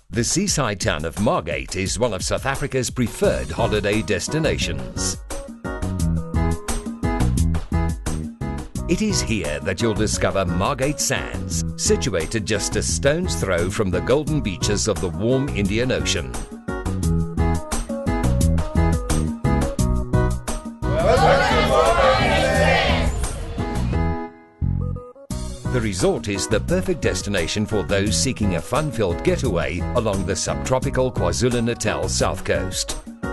The seaside town of Margate is one of South Africa's preferred holiday destinations. It is here that you'll discover Margate Sands, situated just a stone's throw from the golden beaches of the warm Indian Ocean. The resort is the perfect destination for those seeking a fun-filled getaway along the subtropical KwaZulu Natal South Coast.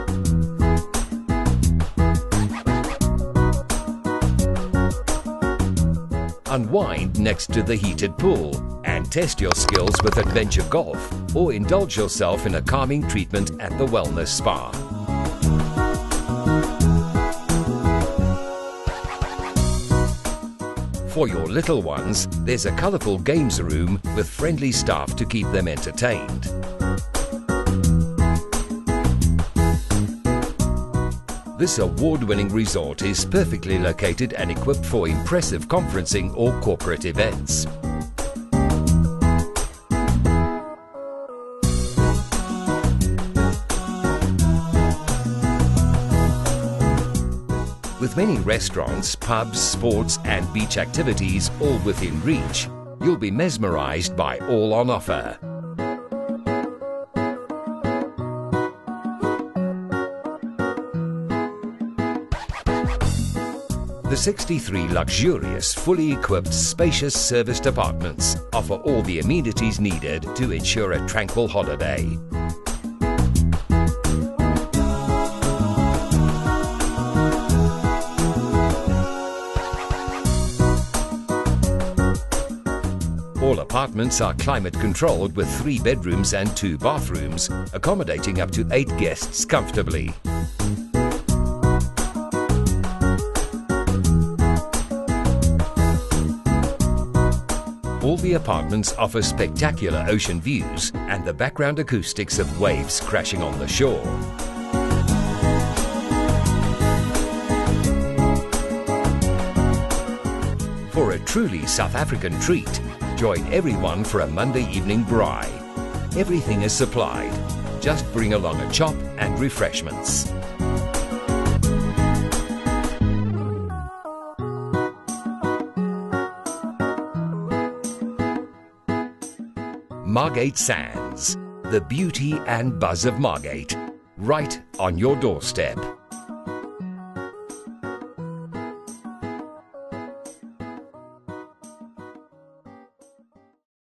Unwind next to the heated pool and test your skills with adventure golf, or indulge yourself in a calming treatment at the wellness spa. For your little ones, there's a colourful games room with friendly staff to keep them entertained. This award-winning resort is perfectly located and equipped for impressive conferencing or corporate events. With many restaurants, pubs, sports and beach activities all within reach, you'll be mesmerized by all on offer. The 63 luxurious, fully equipped, spacious serviced apartments offer all the amenities needed to ensure a tranquil holiday. All apartments are climate controlled with 3 bedrooms and 2 bathrooms, accommodating up to 8 guests comfortably. All the apartments offer spectacular ocean views and the background acoustics of waves crashing on the shore. For a truly South African treat, join everyone for a Monday evening braai. Everything is supplied. Just bring along a chop and refreshments. Margate Sands, the beauty and buzz of Margate, right on your doorstep.